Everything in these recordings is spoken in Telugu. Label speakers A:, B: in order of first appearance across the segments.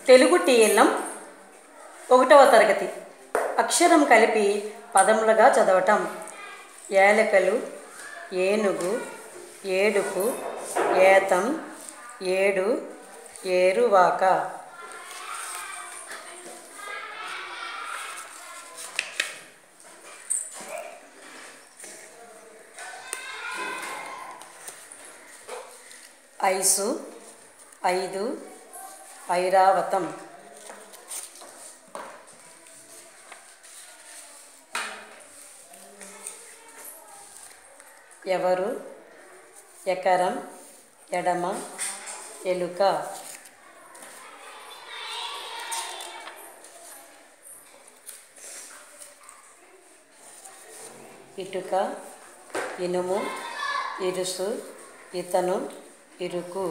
A: తెలుగు టీఎల్ఎం 1వ తరగతి అక్షరం కలిపి పదములుగా చదవటం. ఏలకలు, ఏనుగు, ఏడుపు, ఏతం, ఏడు, ఏరువాక. ఐసు, ఐదు, ఐరావతం. ఎవరు, ఎకరం, ఎడమ, ఎలుక. ఇటుక, ఇనుము, ఇరుసు, ఇతను, ఇరుకు.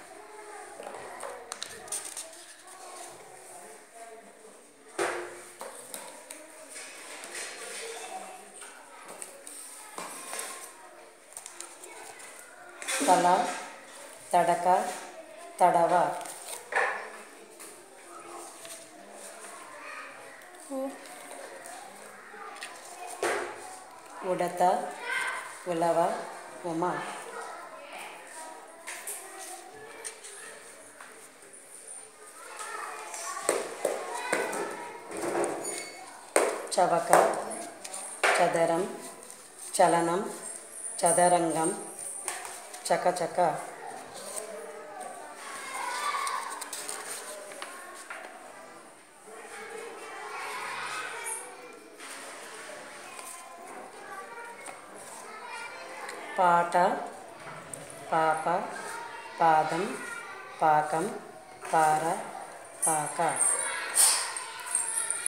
A: తల, తడక, తడవ. ఉడత, ఉలవ, ఉమ. చవక, చదరం, చలనం, చదరంగం, చకచక. పాట, పాప, పాదం, పాకం, పార, పాక.